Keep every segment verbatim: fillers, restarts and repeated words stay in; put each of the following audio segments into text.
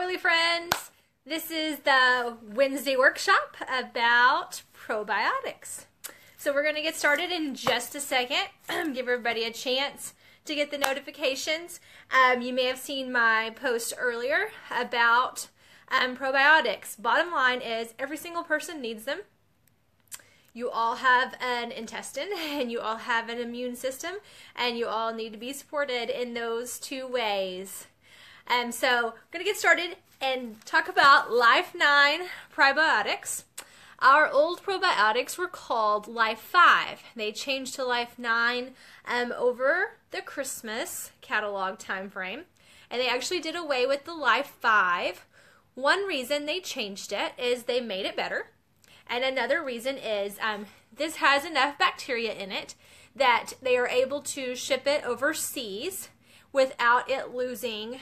girly friends. This is the Wednesday workshop about probiotics. So we're going to get started in just a second. Give everybody a chance to get the notifications. Um, you may have seen my post earlier about um, probiotics. Bottom line is every single person needs them. You all have an intestine and you all have an immune system, and you all need to be supported in those two ways. Um, so I'm going to get started and talk about Life nine probiotics. Our old probiotics were called Life five. They changed to Life nine um, over the Christmas catalog time frame, and they actually did away with the Life five. One reason they changed it is they made it better, and another reason is um, this has enough bacteria in it that they are able to ship it overseas without it losing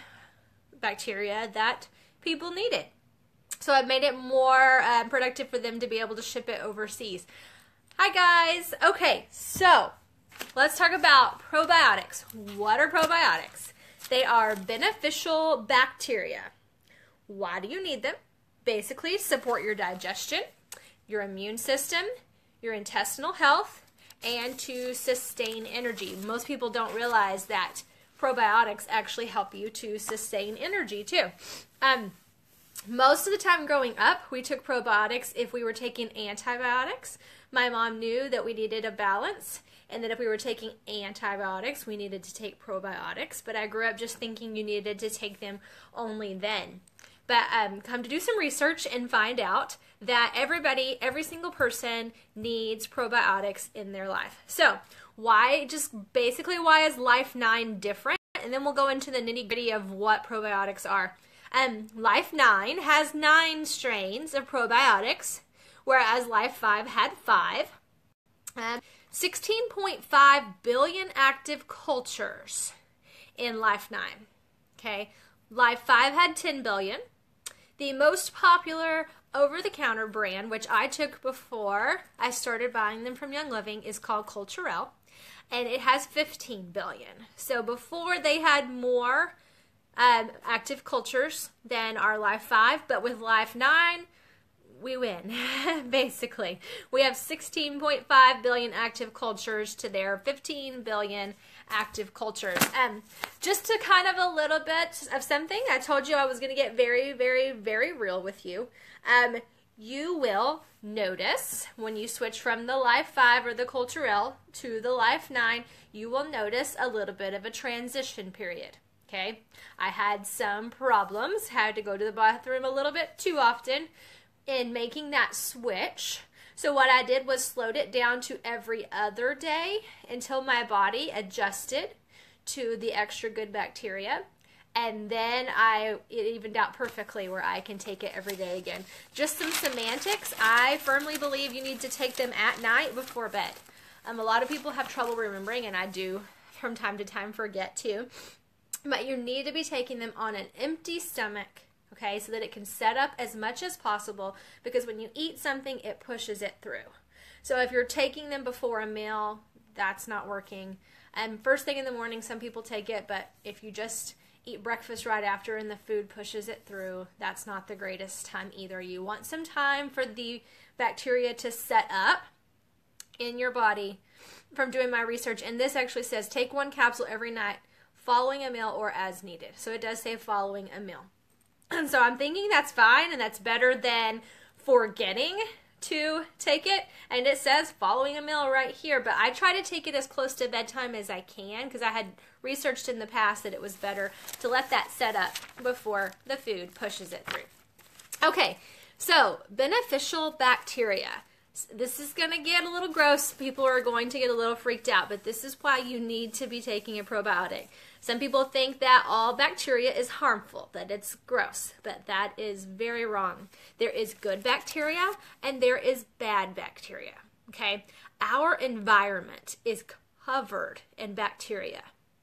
bacteria that people needed. So it made it more uh, productive for them to be able to ship it overseas. Hi guys. Okay, so let's talk about probiotics. What are probiotics? They are beneficial bacteria. Why do you need them? Basically, support your digestion, your immune system, your intestinal health, and to sustain energy. Most people don't realize that probiotics actually help you to sustain energy too. Um, most of the time growing up, we took probiotics if we were taking antibiotics. My mom knew that we needed a balance, and that if we were taking antibiotics, we needed to take probiotics. But I grew up just thinking you needed to take them only then. But um, come to do some research and find out that everybody, every single person needs probiotics in their life. So why, just basically why is Life nine different? And then we'll go into the nitty gritty of what probiotics are. Um, Life nine has nine strains of probiotics, whereas Life five had five. Um, sixteen point five billion active cultures in Life nine. Okay, Life five had ten billion. The most popular over-the-counter brand, which I took before I started buying them from Young Living, is called Culturelle, and it has fifteen billion. So before they had more um, active cultures than our Life five, but with Life nine, we win, basically. We have sixteen point five billion active cultures to their fifteen billion active cultures. Um, just to kind of a little bit of something, I told you I was going to get very, very, very real with you. Um, you will notice when you switch from the Life five or the Culturelle to the Life nine, you will notice a little bit of a transition period. Okay, I had some problems, had to go to the bathroom a little bit too often in making that switch. So what I did was slowed it down to every other day until my body adjusted to the extra good bacteria. And then I it evened out perfectly where I can take it every day again. Just some semantics. I firmly believe you need to take them at night before bed. Um, a lot of people have trouble remembering, and I do from time to time forget too. But you need to be taking them on an empty stomach, okay, so that it can set up as much as possible, because when you eat something, it pushes it through. So if you're taking them before a meal, that's not working. And first thing in the morning, some people take it, but if you just eat breakfast right after and the food pushes it through, that's not the greatest time either. You want some time for the bacteria to set up in your body. From doing my research, and this actually says take one capsule every night following a meal or as needed. So it does say following a meal. And so I'm thinking that's fine, and that's better than forgetting to take it. And it says following a meal right here, but I try to take it as close to bedtime as I can, because I had researched in the past that it was better to let that set up before the food pushes it through. Okay, so beneficial bacteria. This is going to get a little gross. People are going to get a little freaked out, but this is why you need to be taking a probiotic. Some people think that all bacteria is harmful, that it's gross, but that is very wrong. There is good bacteria and there is bad bacteria, okay? Our environment is covered in bacteria.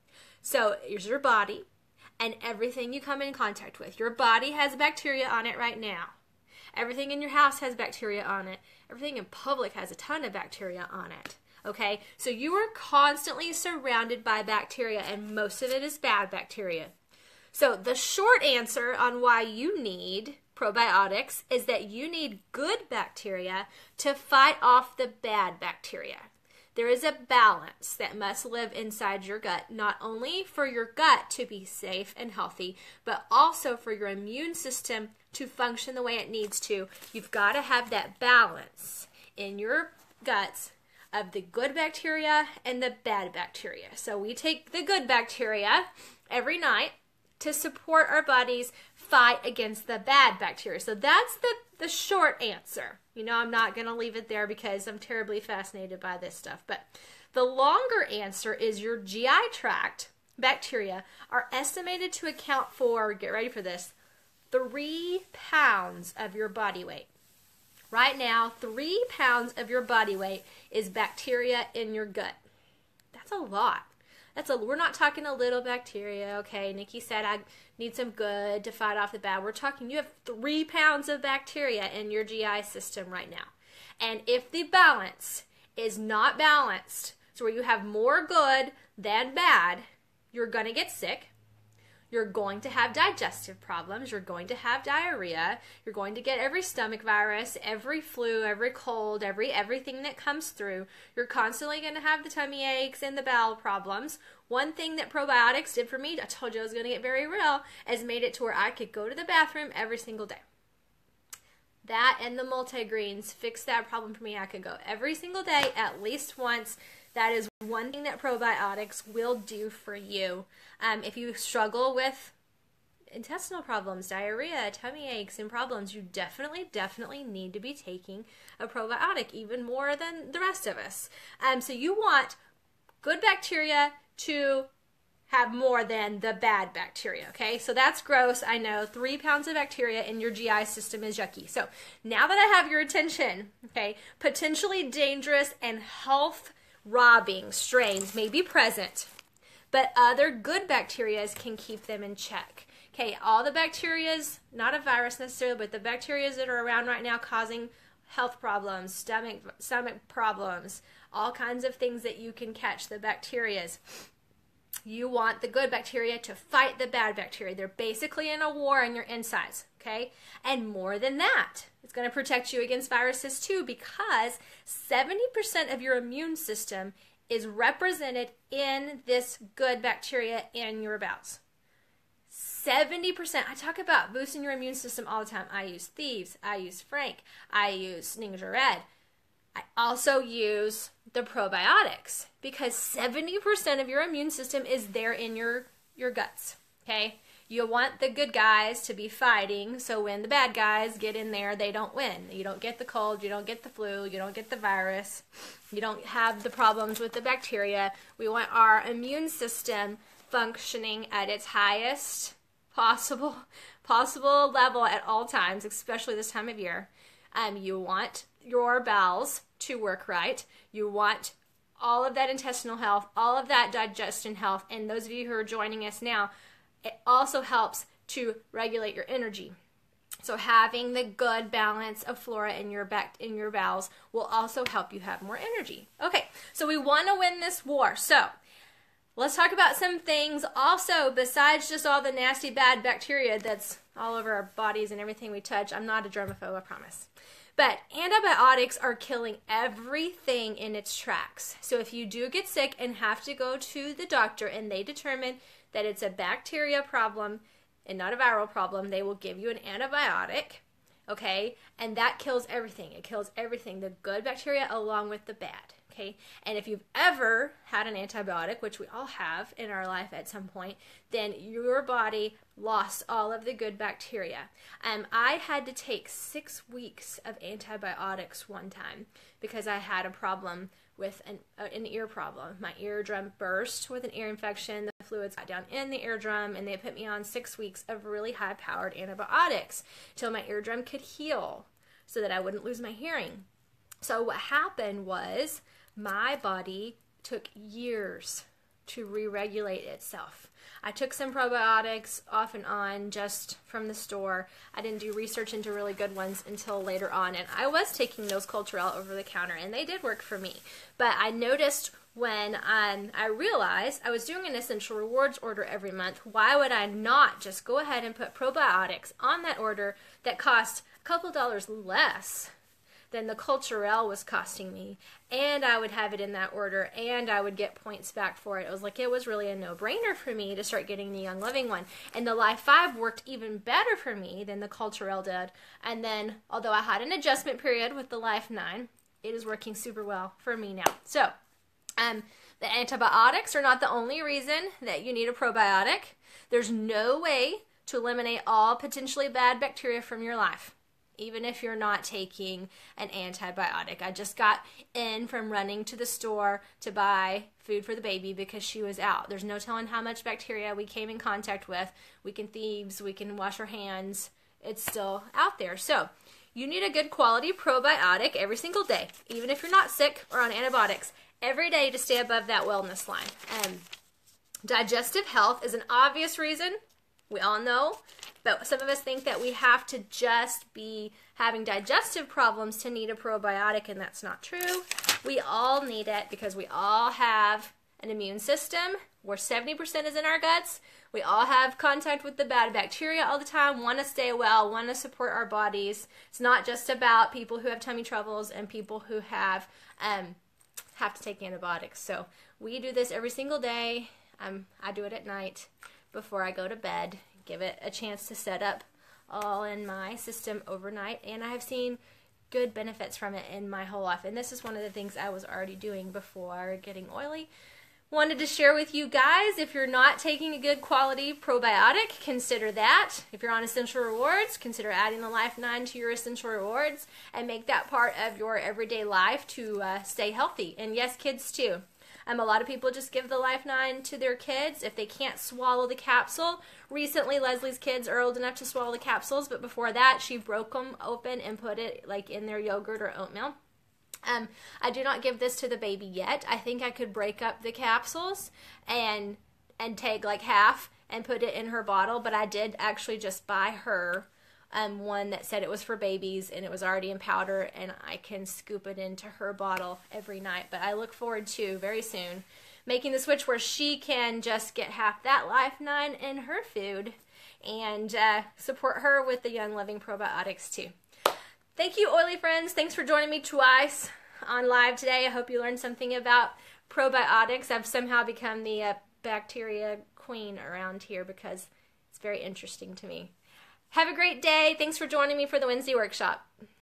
So here's your body and everything you come in contact with. Your body has bacteria on it right now. Everything in your house has bacteria on it. Everything in public has a ton of bacteria on it. Okay, so you are constantly surrounded by bacteria, and most of it is bad bacteria. So the short answer on why you need probiotics is that you need good bacteria to fight off the bad bacteria. There is a balance that must live inside your gut, not only for your gut to be safe and healthy, but also for your immune system to function the way it needs to. You've got to have that balance in your guts of the good bacteria and the bad bacteria. So we take the good bacteria every night to support our body's fight against the bad bacteria. So that's the, the short answer. You know, I'm not going to leave it there because I'm terribly fascinated by this stuff. But the longer answer is your G I tract bacteria are estimated to account for, get ready for this, three pounds of your body weight. Right now, three pounds of your body weight is bacteria in your gut. That's a lot. That's a, we're not talking a little bacteria, okay? Nikki said I need some good to fight off the bad. We're talking you have three pounds of bacteria in your G I system right now. And if the balance is not balanced, so where you have more good than bad, you're going to get sick. You're going to have digestive problems. You're going to have diarrhea. You're going to get every stomach virus, every flu, every cold, every everything that comes through. You're constantly going to have the tummy aches and the bowel problems. One thing that probiotics did for me, I told you I was going to get very real, is made it to where I could go to the bathroom every single day. That and the multigreens fixed that problem for me. I could go every single day at least once. That is one thing that probiotics will do for you. Um, if you struggle with intestinal problems, diarrhea, tummy aches, and problems, you definitely, definitely need to be taking a probiotic, even more than the rest of us. Um, so you want good bacteria to have more than the bad bacteria, okay? So that's gross, I know. Three pounds of bacteria in your G I system is yucky. So now that I have your attention, okay, potentially dangerous and health robbing strains may be present, but other good bacteria can keep them in check. Okay, all the bacterias, not a virus necessarily, but the bacterias that are around right now causing health problems, stomach stomach problems, all kinds of things that you can catch, the bacterias. You want the good bacteria to fight the bad bacteria. They're basically in a war in your insides, okay? And more than that, it's going to protect you against viruses too, because seventy percent of your immune system is represented in this good bacteria in your bowels. seventy percent. I talk about boosting your immune system all the time. I use Thieves. I use Frank. I use Ninja Red. I also use the probiotics because seventy percent of your immune system is there in your, your guts, okay? You want the good guys to be fighting, so when the bad guys get in there, they don't win. You don't get the cold, you don't get the flu, you don't get the virus, you don't have the problems with the bacteria. We want our immune system functioning at its highest possible possible level at all times, especially this time of year. Um, you want your bowels to work right. You want all of that intestinal health, all of that digestion health, and those of you who are joining us now, it also helps to regulate your energy. So having the good balance of flora in your back in your bowels will also help you have more energy. Okay, so we want to win this war. So let's talk about some things also besides just all the nasty bad bacteria that's all over our bodies and everything we touch. I'm not a germaphobe, I promise. But antibiotics are killing everything in its tracks. So if you do get sick and have to go to the doctor and they determine that it's a bacteria problem and not a viral problem, they will give you an antibiotic, okay? And that kills everything. It kills everything, the good bacteria along with the bad, okay? And if you've ever had an antibiotic, which we all have in our life at some point, then your body lost all of the good bacteria. Um, I had to take six weeks of antibiotics one time because I had a problem with an, uh, an ear problem. My eardrum burst with an ear infection. The fluids got down in the eardrum, and they put me on six weeks of really high-powered antibiotics till my eardrum could heal so that I wouldn't lose my hearing. So what happened was my body took years to re-regulate itself. I took some probiotics off and on just from the store. I didn't do research into really good ones until later on, and I was taking those Culturelle over the counter, and they did work for me. But I noticed when um, I realized I was doing an Essential Rewards order every month. Why would I not just go ahead and put probiotics on that order that cost a couple dollars less than the Culturelle was costing me, and I would have it in that order, and I would get points back for it. It was like, it was really a no-brainer for me to start getting the Young Living one. And the Life five worked even better for me than the Culturelle did. And then, although I had an adjustment period with the Life nine, it is working super well for me now. So, um, the antibiotics are not the only reason that you need a probiotic. There's no way to eliminate all potentially bad bacteria from your life, even if you're not taking an antibiotic. I just got in from running to the store to buy food for the baby because she was out. There's no telling how much bacteria we came in contact with. We can thieves, we can wash our hands. It's still out there. So you need a good quality probiotic every single day, even if you're not sick or on antibiotics, every day to stay above that wellness line. Um, digestive health is an obvious reason. We all know. But some of us think that we have to just be having digestive problems to need a probiotic, and that's not true. We all need it because we all have an immune system where seventy percent is in our guts. We all have contact with the bad bacteria all the time, want to stay well, want to support our bodies. It's not just about people who have tummy troubles and people who have um, have to take antibiotics. So we do this every single day. Um, I do it at night before I go to bed. Give it a chance to set up all in my system overnight, and I have seen good benefits from it in my whole life. And this is one of the things I was already doing before getting oily. Wanted to share with you guys, if you're not taking a good quality probiotic, consider that. If you're on Essential Rewards, consider adding the Life nine to your Essential Rewards and make that part of your everyday life to uh, stay healthy. And yes, kids too. Um, a lot of people just give the Life nine to their kids if they can't swallow the capsule. Recently, Leslie's kids are old enough to swallow the capsules, but before that, she broke them open and put it like in their yogurt or oatmeal. Um, I do not give this to the baby yet. I think I could break up the capsules and and take like half and put it in her bottle, but I did actually just buy her Um, one that said it was for babies and it was already in powder, and I can scoop it into her bottle every night. But I look forward to very soon making the switch where she can just get half that Life nine in her food and uh, support her with the Young Living probiotics too. Thank you, oily friends. Thanks for joining me twice on live today. I hope you learned something about probiotics. I've somehow become the uh, bacteria queen around here because it's very interesting to me. Have a great day. Thanks for joining me for the Wednesday workshop.